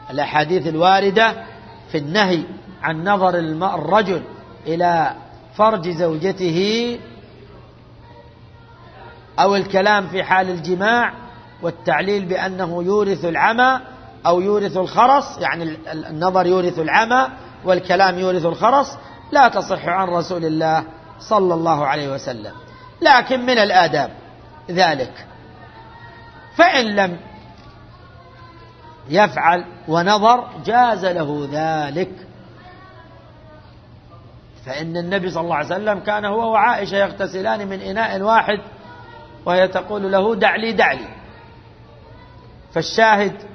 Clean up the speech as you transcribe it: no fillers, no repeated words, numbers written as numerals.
الأحاديث الواردة في النهي عن نظر الرجل إلى فرج زوجته أو الكلام في حال الجماع، والتعليل بأنه يورث العمى أو يورث الخرس، يعني النظر يورث العمى والكلام يورث الخرس، لا تصح عن رسول الله صلى الله عليه وسلم. لكن من الآداب ذلك، فإن لم يفعل ونظر جاز له ذلك، فإن النبي صلى الله عليه وسلم كان هو وعائشة يغتسلان من إناء واحد وهي تقول له دع لي دع لي. فالشاهد